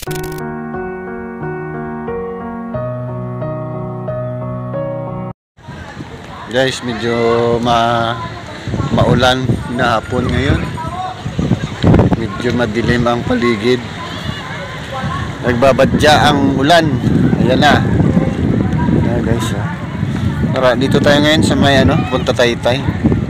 Guys, medyo maulan na hapon ngayon. Medyo madilim ang paligid. Nagbabadya ang ulan. Ayan na. Ayan guys. Tara, dito tayo ngayon sa may Punta Taytay.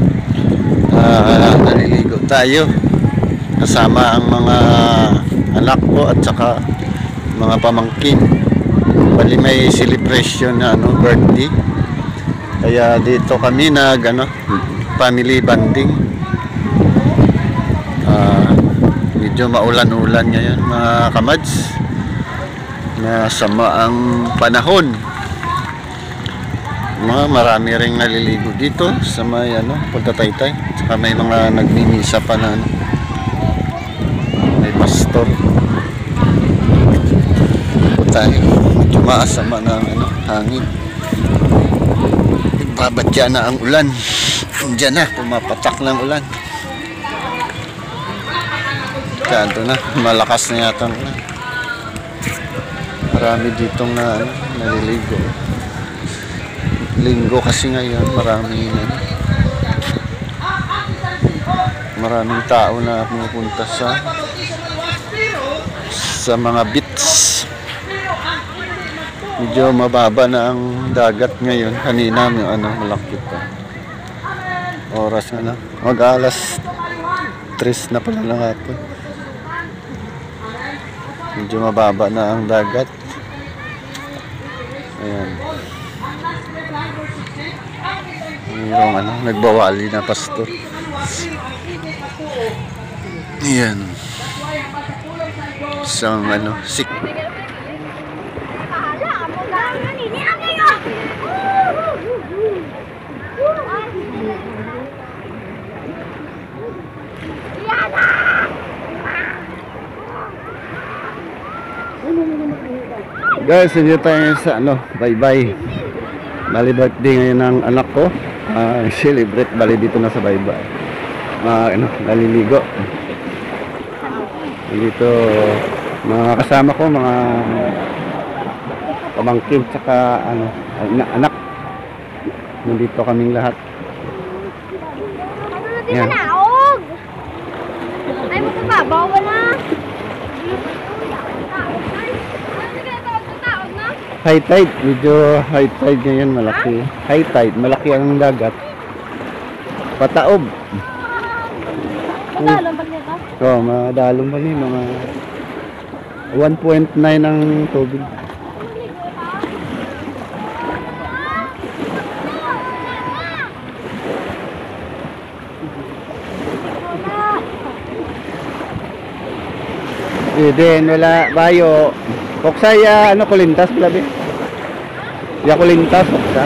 Naliligo tayo. Kasama ang mga anak ko at saka mga pamangkin. Bali may celebration na birthday. Kaya dito kami family bonding. Medyo maulan-ulan ngayon mga kamads. Masama ang panahon. Marami ring naliligo dito sa may Punta Taytay. Saka may mga nagmimisa pa na may pastor. Tayo. Medyo maasama na hangin. Babadya na ang ulan. Diyan na, pumapatak ng ulan. Kanto na, malakas na yata ang ulan. Marami ditong naliligo. Linggo kasi ngayon, maraming tao na pumupunta sa mga beach. Medyo mababa na ang dagat ngayon. Kanina malaki pa. Oras mag-alas 3 na pala ng hapon. Medyo mababa na ang dagat. Ayan. Mayroong nagbawali na pastor. Ayan. Isang sik. Guys, hindi tayo sa bye-bye. Bali birthday ngayon ng anak ko. Celebrate bali dito na sa bye-bye. Naliligo. Dito mga kasama ko, mga pamangkin tsaka anak. Nandito kaming lahat. Yan. Ay, magpapabaw na. High tide, medyo high tide ngayon, malaki. High tide, malaki ang dagat. Pataob. Madalong ba niya ka? Oo, madalong ba niya, mga 1.9 ang tubig. Then wala bayo. Koksaya kulintas labi. Ya kulintas koksa.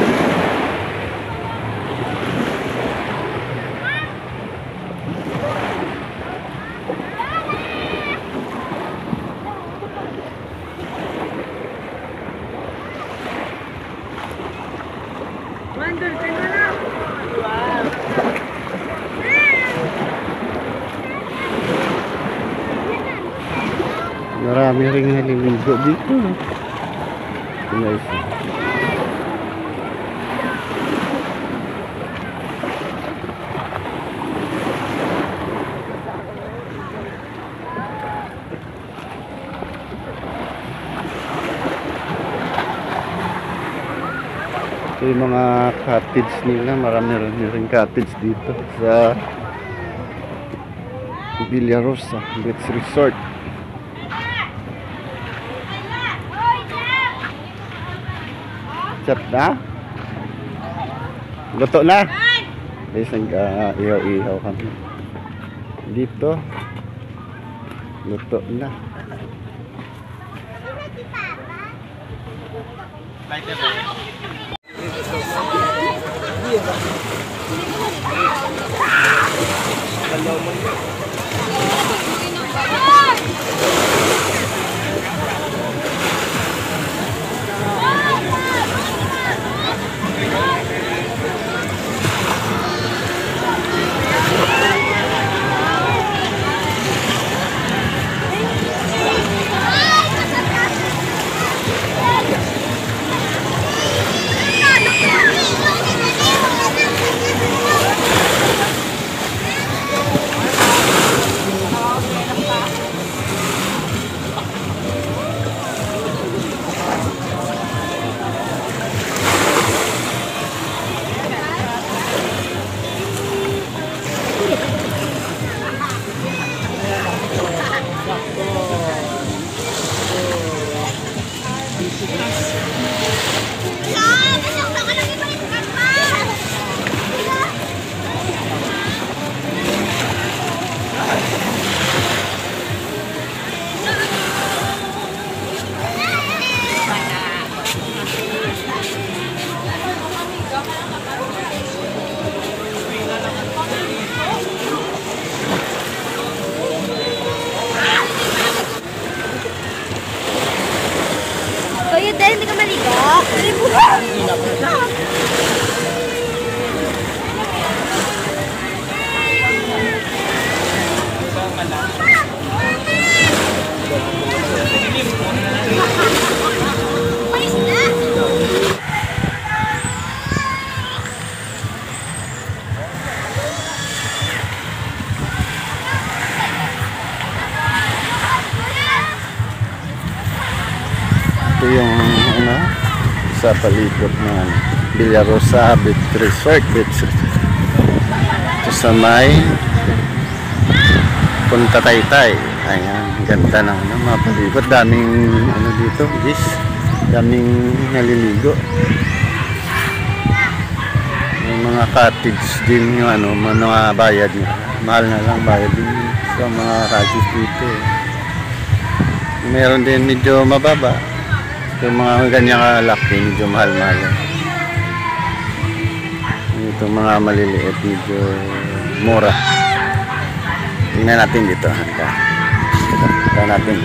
Marami ring naliligo dito. Guys. So, yung mga cottage nila, marami ring cottage dito sa Villarosa Beach Resort. Chat na? Luto na? Guys, nag-ihaw-ihaw kami. Dito. Luto na. dahil hindi ka maligo. Ito yung ano, sa palibot ng Villarosa Beach Resort. Ito sa may Punta Taytay. Ayan, ganda ng ano, mga palibot. Daming ano dito, guys. Daming naliligo. May mga cottage din yung ano, mga bayad nyo. Mahal na lang bayad din sa mga cottage dito. Meron din medyo mababa. Yung mga ganyan kalaki, medyo mahal-mahal. Ito mga maliliit, medyo mura. Tingnan natin dito. Tingnan natin.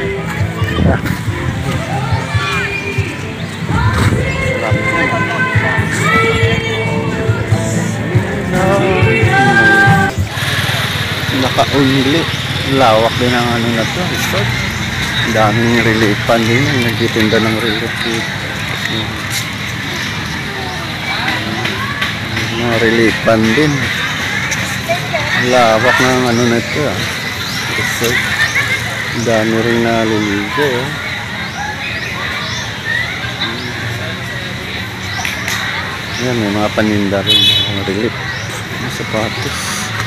Naka-unli. Lawak din ang ano na to. Resort. Daming reliefan din. Nagtitinda ng relief dito. Mga reliefan din. Lawak ng ano na ito. Resort. Dami rin naliligo. Yan, may mga paninda rin. Mga relief. Mga sapatos.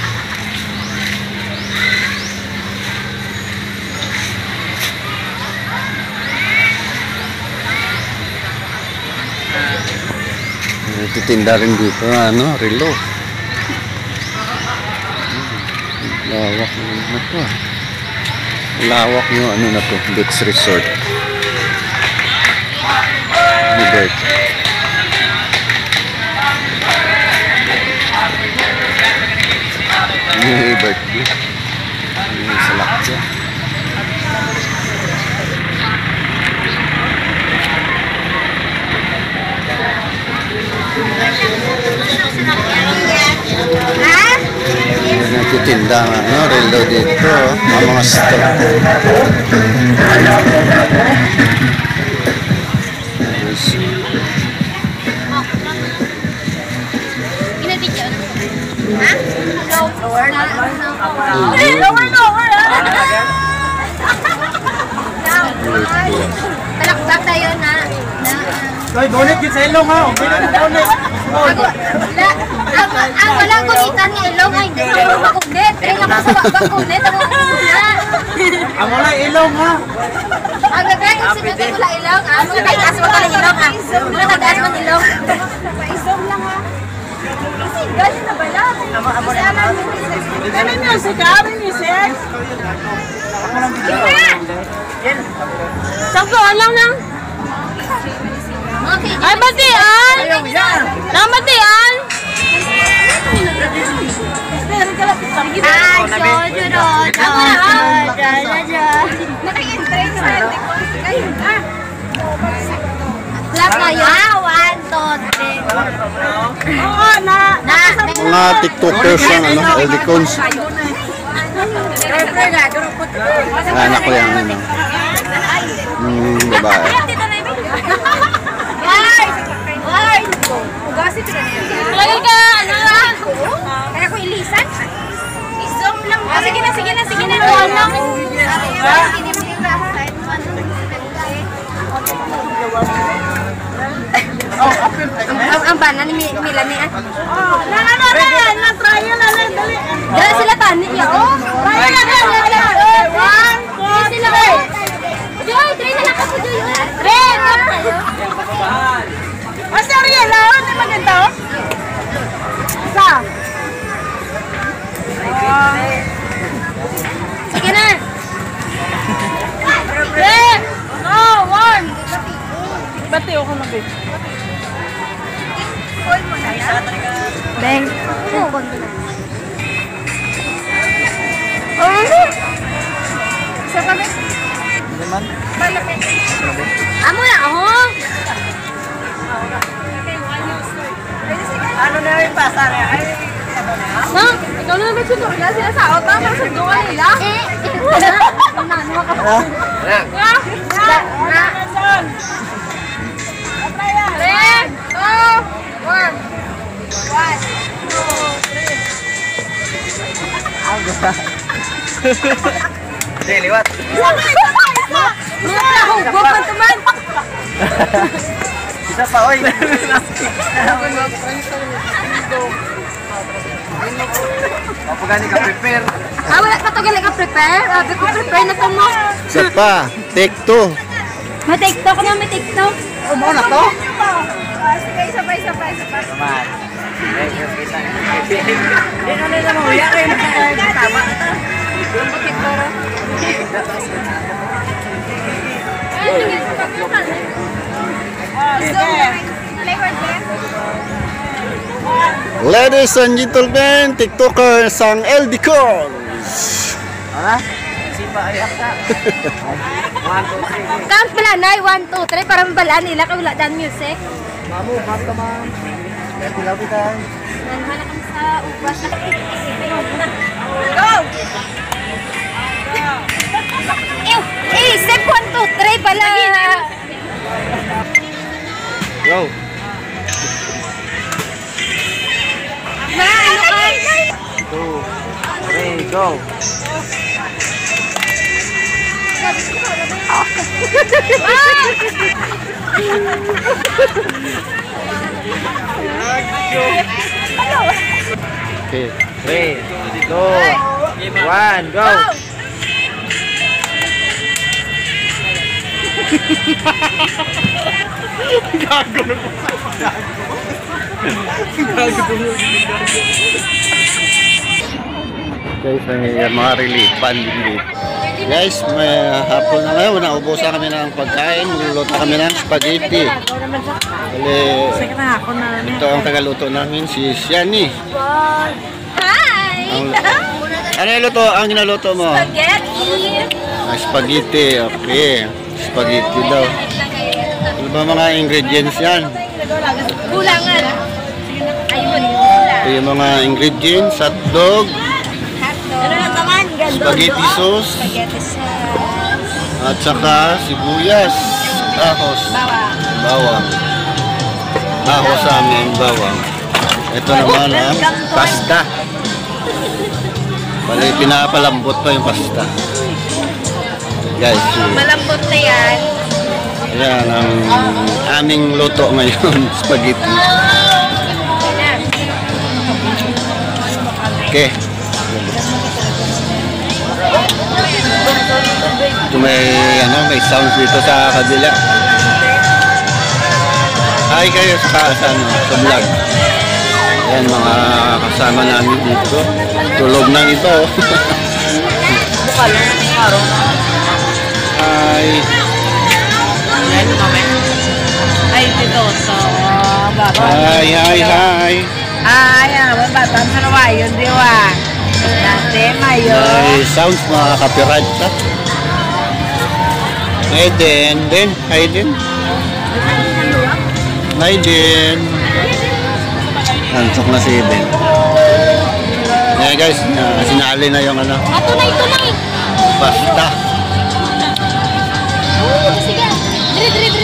Titinda rin dito, ano, relo. Lawak na ito. Lawak yung ano na to, beach resort. Libert. Libert. Yung salakya. Nagtitinda ng ano, relo dito, ang mga stock. Palakpak tayo na. Ay, bonnet yun sa ilong ha. Bonnet. Ang walang kumitan ng ilong ay hindi ako makugnet. Kaya nga sa wabang kugnet ako na. Ang wala ilong ha. Ang gagay yung sinutin wala ilong. Ang mga tagas mo pala ilong ha. Mga tagas mo ilong. Paisong lang ha. Kasi galing na bala. Kami music, kami music. Saktuan lang ng. Ay, batian! Nang batian! Ay, so, naka-entry sa ayun ha. Clap na yun. 1, 2, 3. Oo, na. Mga tiktokers ang ano, Eldicons. Anak ko yan, ano. Babae. Lagi ka, ano lang? Kaya ko ilisan? Isong lang. Sige na, sige na, sige na. Ang bana ni Milani ah. Na trial na lang, dali. Dala sila tani ya. Oh, trial na lang. 1, 2, 3. Joy, try na lang ako Joy. Red. Asa Ariel, lawan ni maganda. Sa. Sige na. Red. Oh, 1. Bati ako na bit. Bang. Sa kami. Amo na ako. Ano na yung pasa na? Ay, ma, ikaw na naman siya na sila sa auto. Para sa dungan nila. Ano ka pa? Three, two, one. Hindi, liwat. Hindi na ako. Bukod naman. Isa pa, oy. Kapag ka prepare. Wala pa ito galing ka prepare. Sabi ko prepare na ito mo. Isa pa, take 2. May TikTok na, may TikTok. Mo na to? Sige, sabay. Naman. Kita. Hindi na nila mahuya kayo na tama. Ladies and gentlemen, TikToker sang LD Cons. Ano? Sipa ayak ka. 1, 2, 3. Count pala, Nay. 1, 2, 3. Para mabalaan nila kung wala dan music. Mamu, bam ka man. Lapitan. Nanhala kami sa ubas. Go! Step 1, 2, 3 pala. Go. Ma, ano ka? 2, 3, go. Okay. 3, 2, 1, go. Guys, may mga relief, pandemic. Guys, may hapon na ngayon, naubusan kami ng pagkain, luluto kami ng spaghetti. Bali, ito ang tagaluto namin, si Shani. Hi! Ano yung luto? Ang ginaluto mo? Spaghetti! Spaghetti, okay. Spaghetti daw. Ano ba mga ingredients yan? Kulangan. Ayun. Ito yung mga ingredients, hotdog, Ano na naman? spaghetti sauce, at saka sibuyas, ahos, bawang. Ahos sa amin, bawang. Ito naman ang pasta. Bali, pinapalambot pa yung pasta. Guys, Malambot na yan. yan ang aming luto ngayon, spaghetti. Okay. Ito may sounds dito sa kabila. Hi kayo sa vlog. Yan mga kasama namin dito. Tulog na ito. Hi. Ay, dito sa baba. Hi. Ay, batang sa yun, di ba? Dati, mayo. May sounds mga copyright ka. Hayden. Antok na si Eden. Ayan guys, sinali na yung Tunay. pasta. Sige. Dire.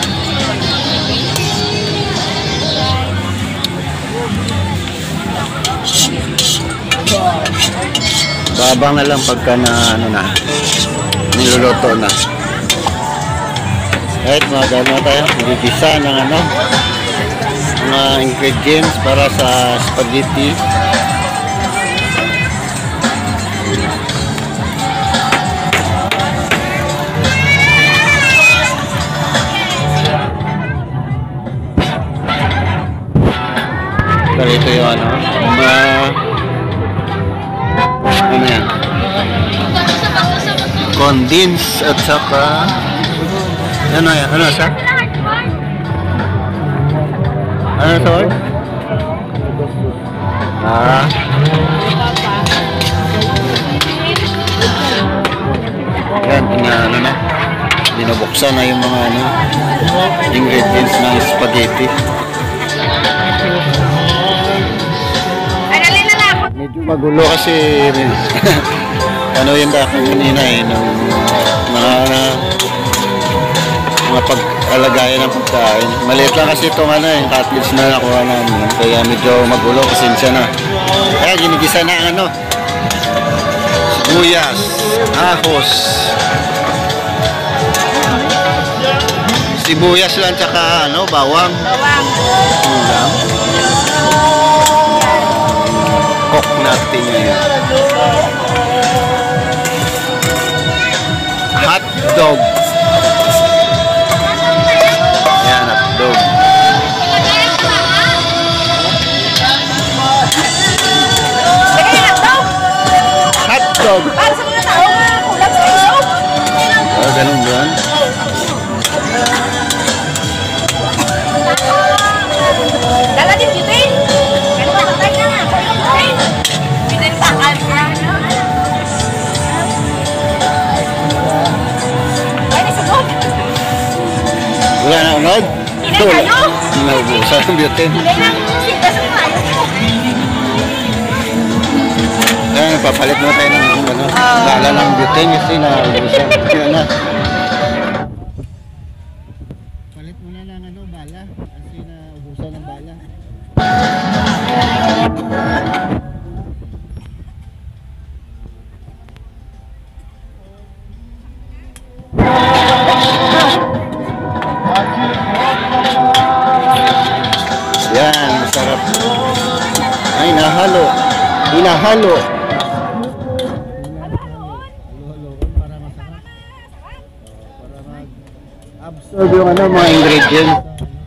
Babang na lang pagka na niluluto na. Right, mga tayo. Nagigisa ng mga ingredients para sa spaghetti. Ito yung ano yan? Condense at saka ano yan? Ano sa? Ano sa word? Yan, binubuksan na yung mga ingredients ng spaghetti. Medyo magulo kasi ano yung dako kanina nung mga pag-alagayan ng pagkain. Maliit lang kasi itong yung cottage na nakuha namin. Kaya medyo magulo, pasensya na. Kaya ginigisa na sibuyas, ahos, sibuyas lang tsaka bawang. Ulam. Cook natin ngayon. Hot dog. Yan, hot dog. Hot dog. Para sa mga tao nga, kulang sa iso. Ganun ba? Dala din bitin. Ganun ka tatay na nga. Bitin takal. Ay, nasunod. Wala na unod? Hindi kayo. Naubusan ang butane. Hindi na. Sinta sa mga ayos ko. Ayan, papalit mo tayo ng lala ng butane kasi naubusan. Yun na. Palit mo na lang bala kasi naubusan ng bala. Yan, masarap. Ay, nahalo. Hinahalo. Para masarap. Para mag-absorb yung mga ingredients.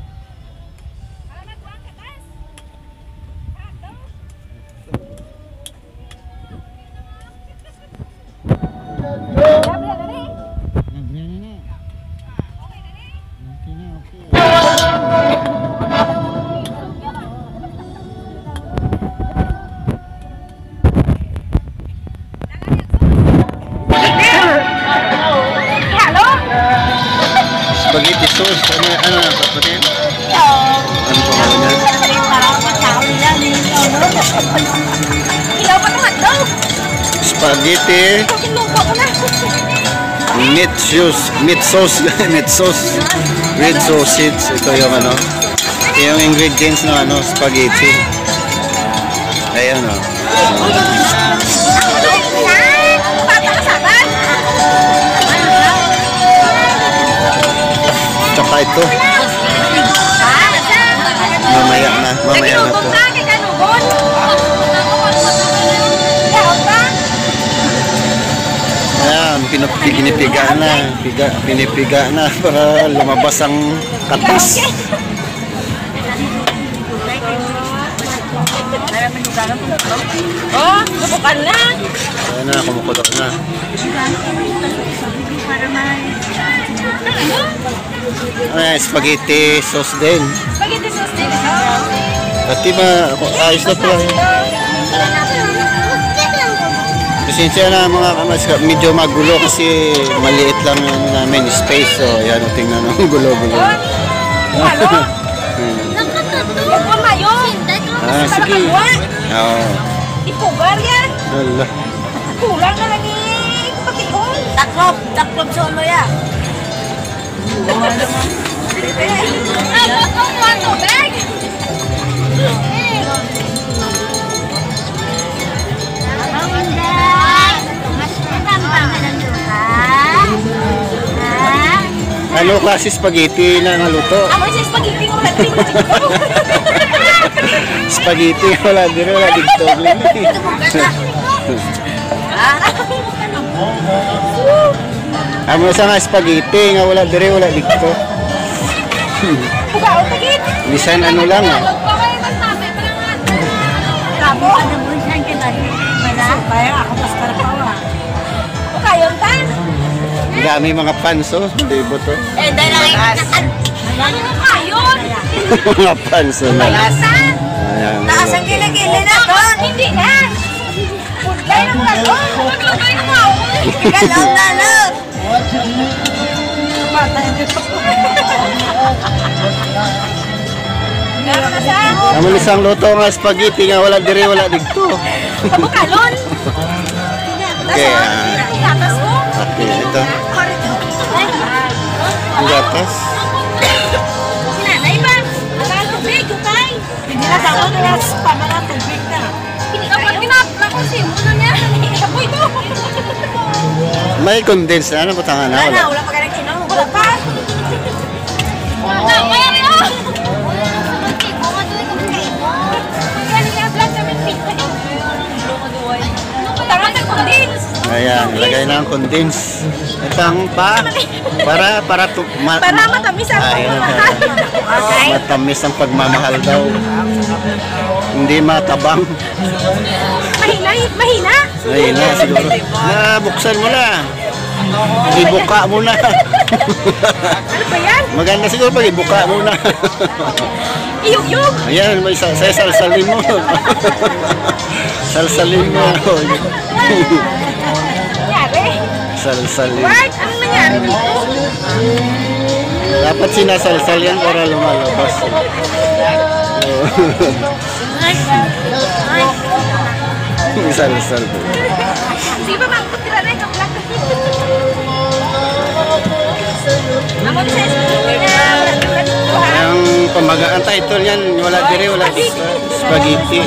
Spaghetti sauce. Ano na papatin? Ano pa ba yan? Ilaw pa naman daw. Spaghetti Kinuha ko na. meat sauce. Meat sauce. Meat sauce. Red sausage. Ito yung yung ingredients ng spaghetti. Ayan Tsaka ito. Mamaya na to. Ayan, pinipiga na para lumabas ang katas. Oh, subukan na. Ayan na, kumukulo na. Ayan, spaghetti sauce din. Spaghetti sauce din. Pati ayos na pala. Pasensya na mga kamas, medyo magulo kasi maliit lang namin space. So, ayan, tingnan ang gulo-gulo. Ano? Huwag mo mayon. Sige. Oo. Ipugar yan. Wala. Kulang na lang eh. Pakihon. Taklop solo yan. Ano kung ano, bag? Ano klase spaghetti na naluto? Amo siya spaghetti ko lang. Spaghetti, wala dito. Amo sa nga spaghetti, nga wala dito. Bukaw, tagit. Bisan ano lang Kamo, ano mo siya kita? Kaya ako mas karapawa. Bukayon ta? Dami mga panso, diba to? Eh, dahil lang ano bukayon? Mga panso na. Ayan. Taas ang gila-gila na to. Hindi na. Pudlay ng galon. Pudlay ng galon. Galon na, no? Naman isang luto nga spaghetti nga wala dire wala dito. Kabukalon. Okay, Gatas ko. okay, ito. Ang gatas. Sinanay ba? Ang tubig, ukay. Hindi na dapat na pamana tubig na. Hindi ka pag ginapla ko si uno niya. Ako ito. May condense na, ano ba tanga na? Wala. Wala pa ka nagkinom. Wala pa. Wala, kaya rin ako. Ayan, ilagay na ang condense. Itang para matamis ang pagmamahal. Matamis ang pagmamahal daw. Hindi matabang. Mahina. Mahina siguro. Buksan mo na. Ibuka mo na. Ano ba yan? Maganda siguro pag ibuka mo na. Iyog-yog. Ayan, may salsalin mo. Salsalin mo. Nangyari? Salsalin. What? Anong nangyari dito? Dapat sinasalsal yan para lumalabas. Salsal. Sige ba, magputira na yung kaplak. Ako di sa Ang pamagaan title yan, wala dire, wala dito. Spaghetti.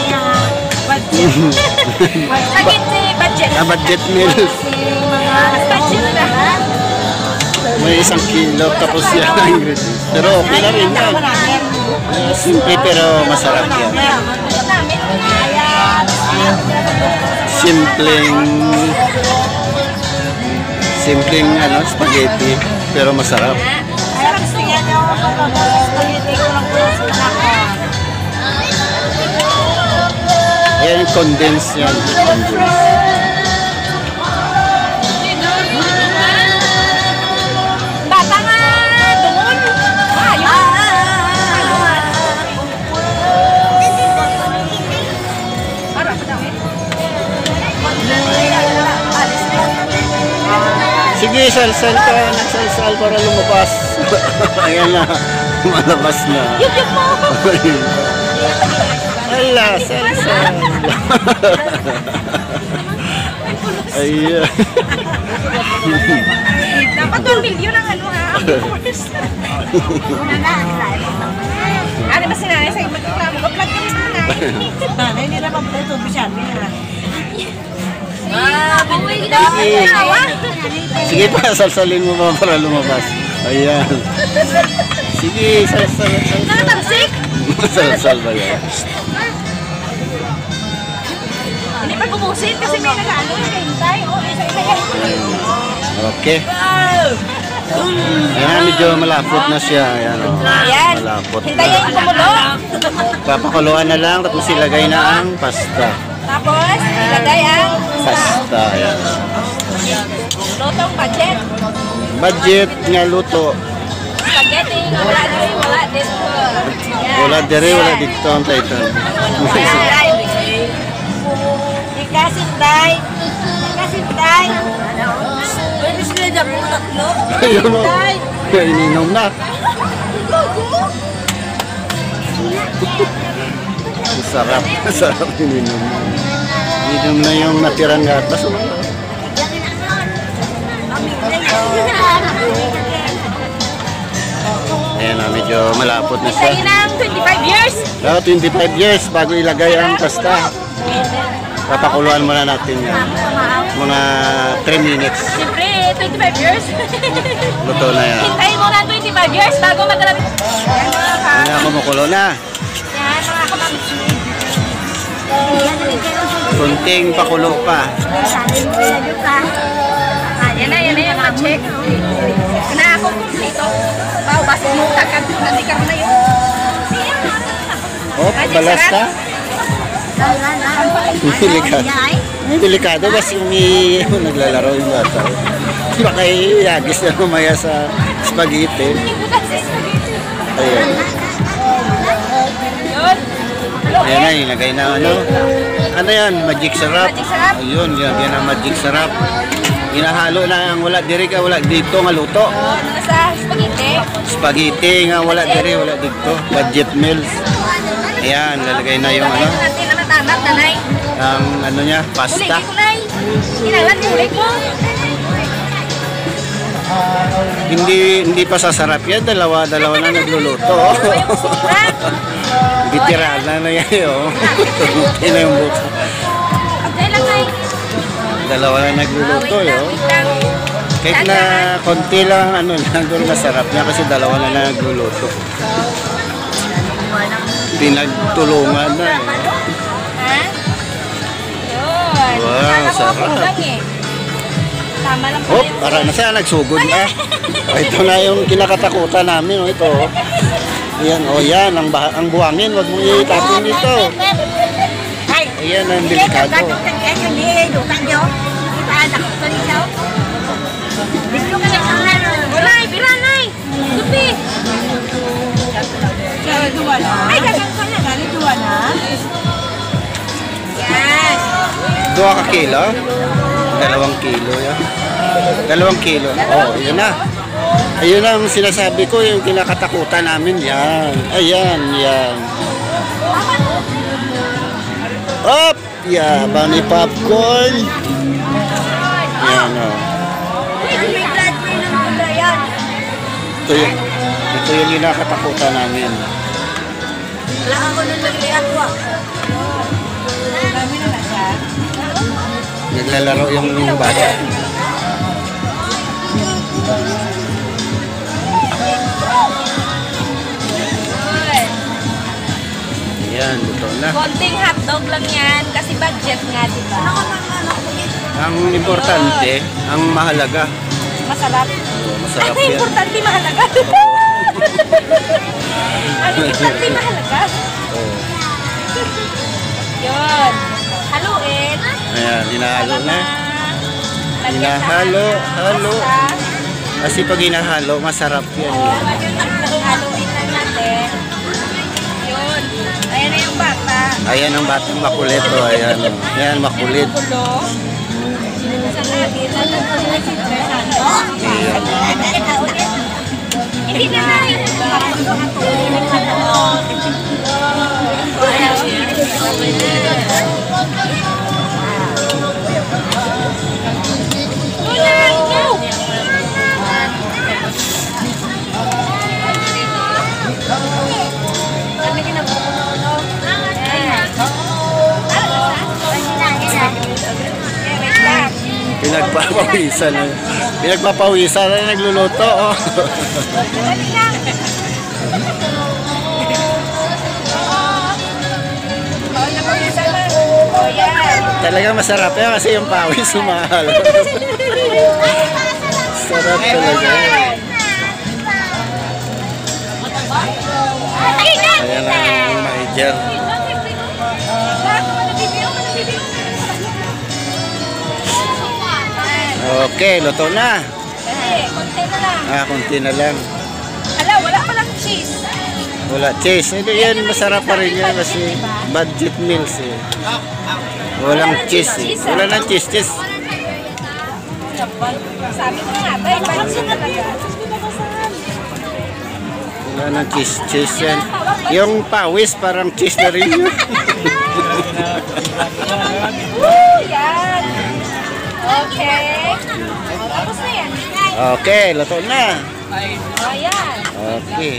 Spaghetti budget. Budget meals. Budget na. May 1 kilo tapos yan ang ingredients. Pero okay na rin yan. Simple pero masarap yan. Simpleng spaghetti pero masarap. Ayan, condense yan. Condense. Bata nga doon. Sige, salsal ka. Nagsalsal para lumabas. Ayan na. Malabas na. Yuk mo. Ala, salsal. Ayan. Dapat 2 million ang ano ha. Ano ba sinanay sa magreklamo? Kaplag kami sa nanay. Nanay, hindi naman pala ito. Bisyami na. Buhay kita sa Sige pa, salsalin mo pa para lumabas. Ayan. Sige, salsal. Nakatamsik? Salsal ba yan? Hindi pa bumusin kasi may nag-ano hintay. Isa-isa yan. Okay. Ayan, medyo malapot na siya. Ayan, Ayan. malapot Hintayin yung na. kumulo. Papakuluan na lang, tapos ilagay na ang pasta. Tapos, ilagay ang Pasta, ayan. lutong budget. Budget nga luto. Spaghetti. Wala din. Wala dito. Wala dire, wala dito ang title. Ikasinday. Ikasinday. Pwede sila dyan po tatlo. Ayun o. Ininom na. Sarap. Sarap ininom. Ininom na yung natirang gatas. Ayan na, medyo malapot na siya. Hintayin ng 25 years. 25 years bago ilagay ang pasta. Papakuluan muna natin yan. Mga 3 minutes. Siyempre, 25 years. Luto na yan. Hintayin mo na 25 years bago magalapit. Ayan na, kumukulo na. Yan, mga kamamit. Kunting pakulo pa. Yan na yung ma-check. Na ako dito. Wow, basta mo takad. Nanti ka na yun. Oh, balas ka? Delikado. Delikado kasi naglalaro yung bata. Baka iagis na mamaya sa spaghetti. Ayan. Ayan na, ilagay na ano. Ano yan? Magic syrup. Magic syrup. Ayun, yan ang magic syrup. Ginahalo na ang wala diri ka wala dito nga luto. Ano sa spaghetti? Spaghetti nga wala diri wala dito. Budget meals. Ayan, lalagay na yung ano, Natin ang tamat, nanay. ang ano niya, Ulit, pasta. kulay. Kinalan yung ulit mo. Hindi pa sasarap yan, dalawa na nagluluto. Bitirana na yan, oh. Tumuti na yung buka. Okay lang, nay. Dalawa na nagluluto, Wait lang, oh. wait lang. Kahit na konti lang, ano lang, doon masarap na kasi dalawa na nagluluto. Pinagtulungan na, eh. Ha? Yun. Wow, Akala ko sarap. kulang eh. Tama lang pala Oh, yung- para na siya, nagsugod na. Oh, ito na yung kinakatakutan namin, oh, ito. Oh. Ayan, oh yan, ang buhangin, wag mong itapon dito. Ayan ang delikado. Wala, biranay. Lupi. Ay, gagang ko na. Yan. 2 ka kilo? 2 kilo yan. 2 kilo. Oh, yun na. Ayun ang sinasabi ko, yung kinakatakutan namin. Yan. Ayan, yan. Up! Yeah, bunny popcorn. Yan, oh. May blood mo yung nangunda yan. Ito yung kinakatakutan namin. Wala ako nung nag-react ko. Naglalaro yung bata. Ayan, ito na. Konting hotdog lang yan kasi budget nga, di ba? Ang importante, ang mahalaga. Masarap. Masarap Ay, yan. importante mahalaga. Ano importante mahalaga? Oh. Yun. Haluin. Ayan, hinahalo na. Lagyan Hinahalo, sa halo. pasta. Kasi pag hinahalo, masarap yan. Haluin lang natin. Yun. Ayan na yung bata. Ayan ang batang makulit. Oh. Ayan, oh. Ayan, makulit. Kulo. Sa atin. Ayan. Hindi na na. Pinagpapawisan na. Pinagpapawisan na nagluluto. Oh. Talagang masarap yan kasi yung pawis sumahal. Sarap talaga. Ayan ang manager. Okay, luto na. Konti na lang. Konti na lang. Hala, wala palang cheese. Wala cheese. Hindi yan, masarap pa rin yan kasi budget meals eh. Walang cheese eh. Wala nang cheese. Sabi ko nga, tayo, pansin talaga. Wala nang cheese yan. Yung pawis parang cheese na rin yun. Yan. Okay. Tapos na yan. Okay, luto na. Ayan. Okay.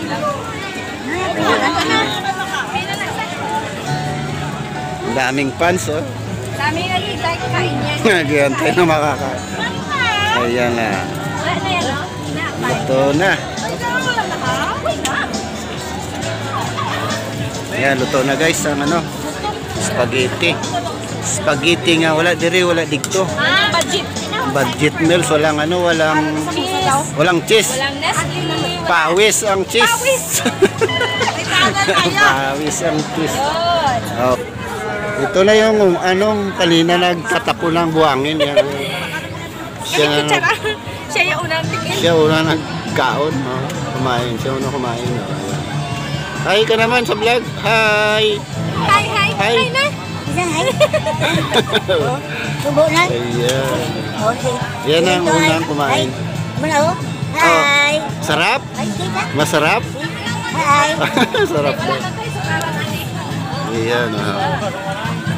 Ang daming pans, oh. Dami na yung kain yan. Nagihantay na makakain. Ayan na. Wala na yan, no? Luto na. Ayan, luto na guys ang ano, spaghetti. Spaghetti nga, wala diri, wala dito. Budget. Budget meals, walang ano, walang Cheese. cheese. Walang Nestle. Pawis ang cheese. Pawis. Pawis ang cheese. Yun. Oh. Ito na yung anong kanina nagtatapo ng buhangin. Yan. Kasi kutsara. Siya yung unang tikin. Siya una nagkaon. Oh. Kumain. Siya una kumain. Oh. Ayan. Hi ka naman sa vlog. Hi. Hi, hi. Hi. Hi na. na, ay. Subo na. Ayan. Okay. Yan ang unang kumain. Muna, oh. Hi. Sarap? Ay, tita. Masarap? Hi. Sarap daw. Ayan.